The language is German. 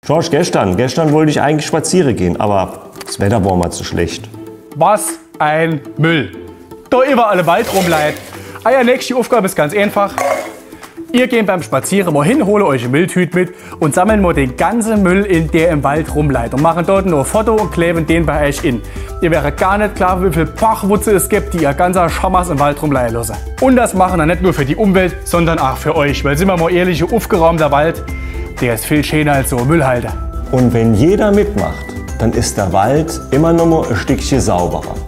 George, gestern wollte ich eigentlich spazieren gehen, aber das Wetter war mal zu schlecht. Was ein Müll. Da überall im Wald rumleiht. Eure nächste Aufgabe ist ganz einfach. Ihr geht beim Spazieren mal hin, holt euch eine Mülltüte mit und sammeln mal den ganzen Müll, der im Wald rumleiht. Und machen dort noch ein Foto und kleben den bei euch in. Ihr wäre gar nicht klar, wie viel Bachwurzel es gibt, die ihr ganzer Schammers im Wald rumleihen lassen. Und das machen dann nicht nur für die Umwelt, sondern auch für euch. Weil, sind wir mal ehrlich, ein aufgeräumter Wald, der ist viel schöner als so ein Müllhalter. Und wenn jeder mitmacht, dann ist der Wald immer noch mal ein Stückchen sauberer.